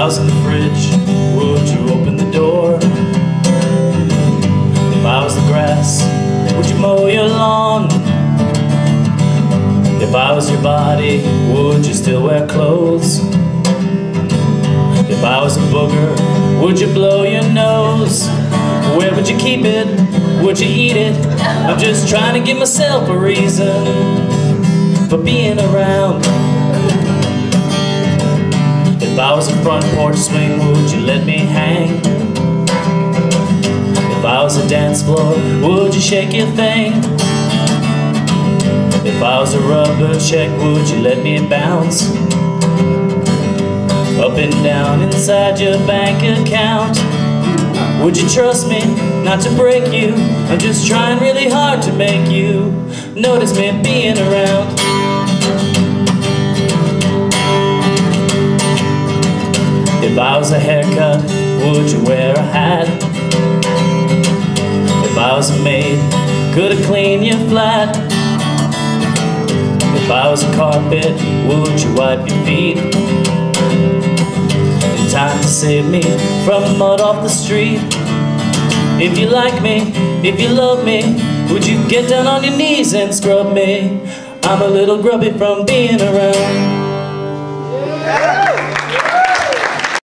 I was in the fridge, would you open the door? If I was the grass, would you mow your lawn? If I was your body, would you still wear clothes? If I was a booger, would you blow your nose? Where would you keep it? Would you eat it? I'm just trying to give myself a reason for being around. If I was a front porch swing, would you let me hang? If I was a dance floor, would you shake your thing? If I was a rubber check, would you let me bounce? Up and down inside your bank account. Would you trust me not to break you? I'm just trying really hard to make you notice me being around. If I was a haircut, would you wear a hat? If I was a maid, could I clean your flat? If I was a carpet, would you wipe your feet? In time to save me from mud off the street. If you like me, if you love me, would you get down on your knees and scrub me? I'm a little grubby from being around.